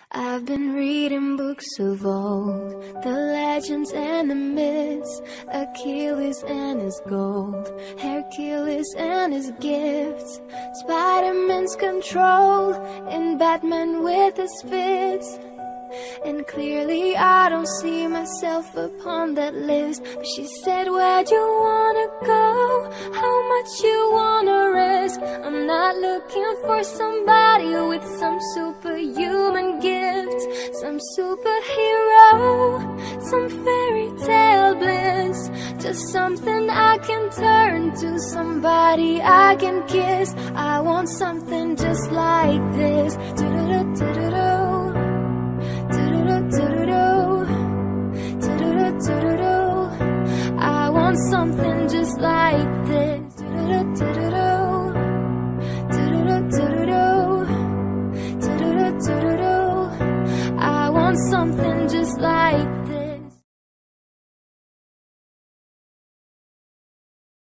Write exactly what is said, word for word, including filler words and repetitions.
I've been reading books of old, the legends and the myths, Achilles and his gold, Hercules and his gifts, Spider-Man's control, and Batman with his fits. And clearly I don't see myself upon that list. But she said, where'd you wanna go? How much you wanna risk? I'm not looking for somebody with some superhuman gifts, some superhero, some fairy tale bliss. Just something I can turn to, somebody I can kiss. I want something just like this. Do-do-do-do-do-do. I want something just like this. I want something just like this.